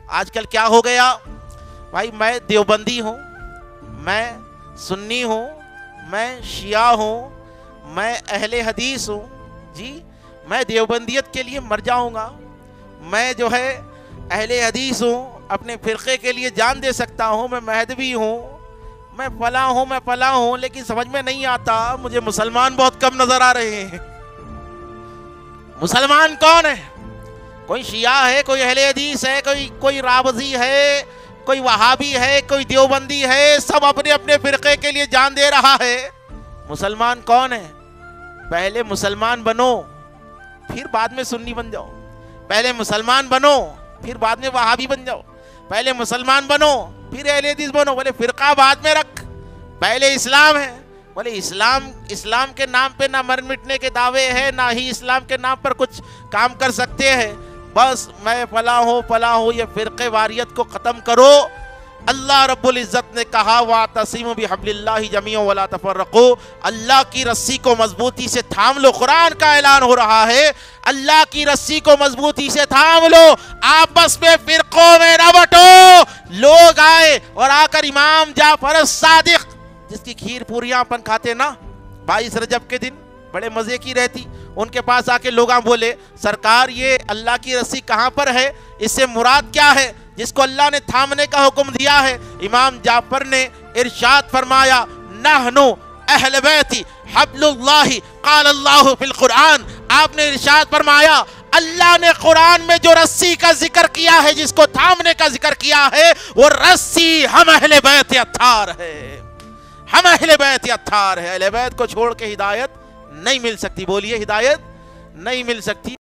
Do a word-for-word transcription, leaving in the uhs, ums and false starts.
آج کل کیا ہو گیا بھائی، میں دیوبندی ہوں، میں سنی ہوں، میں شیعہ ہوں، میں اہل حدیث ہوں، جی میں دیوبندیت کے لیے مر جاؤں گا، میں جو ہے اہل حدیث ہوں، اپنے فرقے کے لیے جان دے سکتا ہوں، میں مہدوی ہوں، میں فلاں ہوں، میں فلاں ہوں، لیکن سمجھ میں نہیں آتا، مجھے مسلمان بہت کم نظر آ رہے ہیں۔ مسلمان کون ہے؟ کوئی شیعہ ہے، کوئی اہل حدیث ہے، کوئی کوئی رافضی ہے، کوئی وہابی ہے، کوئی دیوبندی ہے، سب اپنے اپنے فرقے کے لیے جان دے رہا ہے۔ مسلمان کون ہے؟ پہلے مسلمان بنو، پھر بعد میں سنی بن جاؤ۔ پہلے مسلمان بنو، پھر بعد میں وہابی بن جاؤ۔ پہلے مسلمان بنو، پھر اہل حدیث بنو۔ بولے فرقہ بعد میں رکھ، پہلے اسلام ہے۔ بولے اسلام اسلام کے نام پہ نہ مر مٹنے کے دعوے ہیں، نہ ہی اسلام کے نام پر کچھ کام کر سکتے ہیں۔ بس میں فلاں ہوں فلاں ہوں، یہ فرقے واریت کو ختم کرو۔ اللہ رب العزت نے کہا وَاعْتَصِمُوا بِحَبْلِ اللَّهِ جَمِيعًا وَلَا تَفَرَّقُوا، اللہ کی رسی کو مضبوطی سے تھام لو۔ قرآن کا اعلان ہو رہا ہے اللہ کی رسی کو مضبوطی سے تھام لو، آپس میں فرقوں میں نہ بٹو۔ لوگ آئے اور آ کر امام جعفر الصادق، جس کی کھیر پوریاں اپن کھاتے نا بائیس رجب کے دن، بڑے مزے کی رہتی، ان کے پاس آ کے لوگ بولے سرکار یہ اللہ کی رسی کہاں پر ہے، اس سے مراد کیا ہے جس کو اللہ نے تھامنے کا حکم دیا ہے؟ امام جعفر نے ارشاد فرمایا نحنو اہل بیت حبل اللہ قال اللہ فی القرآن، آپ نے ارشاد فرمایا اللہ نے قرآن میں جو رسی کا ذکر کیا ہے، جس کو تھامنے کا ذکر کیا ہے، وہ رسی ہم اہل بیت اطہار ہے، ہم اہل بیت اطہار ہے۔ اہل بیت کو چھوڑ کے ہدایت نہیں مل سکتی، بولیے ہدایت نہیں مل سکتی۔